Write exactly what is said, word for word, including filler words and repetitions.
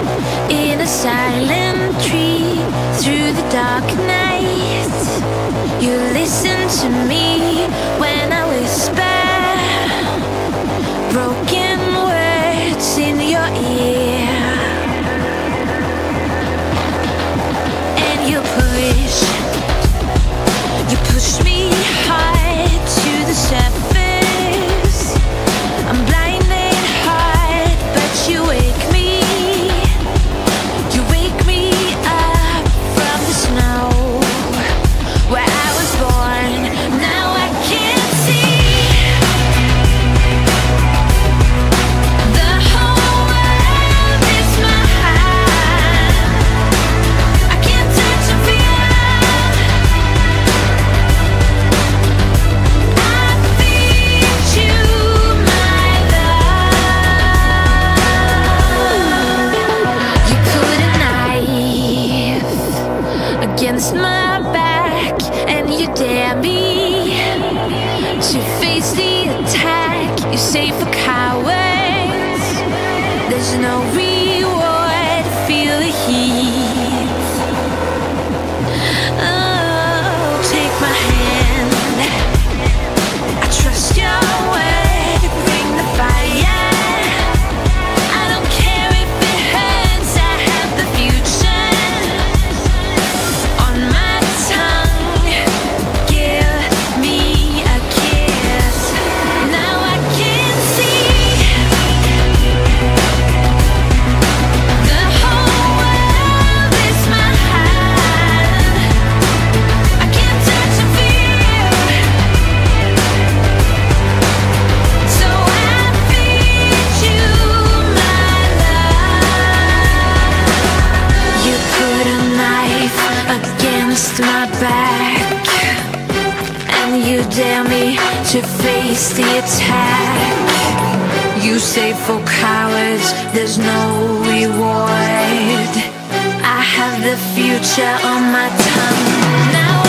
in a silent tree through the dark night. You listen to me when I whisper broken words in your ear, and you push, you push me hard to the surface. I'm blinded hard, but you wake me, you wake me up from the snow where I was born. Now I can't see the whole world is mine. I can't touch and feel. I feed you my love. You put a knife against my back, and you dare me to face the attack. You say for cowards there's no reward. Feel the heat. Oh, take my hand, I trust your word. Bring the fire. I don't care if it hurts. I have the future on my tongue. Give me a kiss. Now I can see the whole world is mine. I can't touch and feel, so I feed you my love. You put a knife against my back, and you dare me to face the attack. You say for cowards there's no reward. I have the future on my tongue. Now